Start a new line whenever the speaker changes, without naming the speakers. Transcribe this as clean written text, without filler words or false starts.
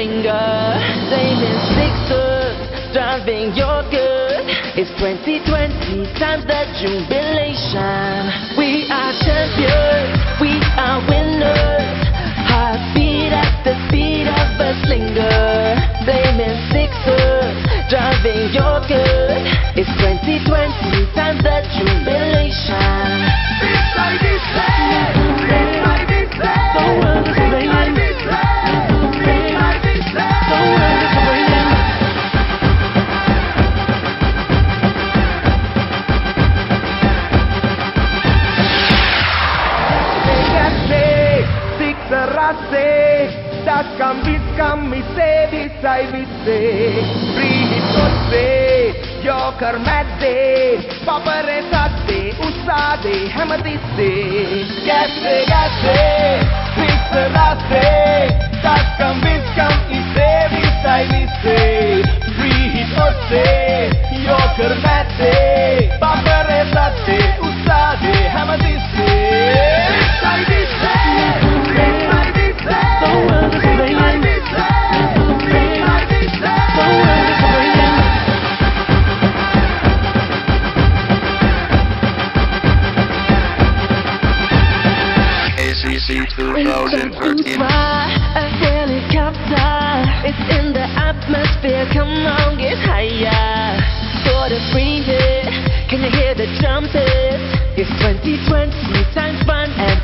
slinger. Flaming sixers, driving your good. It's 2020, times the jubilation. We are champions, we are winners. Heart beat at the speed of a slinger. Flaming sixers, driving your good. It's 2020, times the jubilation.
Das kan mi se di sai visse Brihit osse Joker madde Papare satte Usade Hamadisse Gasse Fixe rasse Das kan mi se di sai visse Brihit osse Joker madde Papare satte Usade Hamadisse Sai visse
ACC 2013.
A helicopter, it's in the atmosphere. Come on, get higher. For the free hit, can you hear the trumpet? It's 2020, time's fun and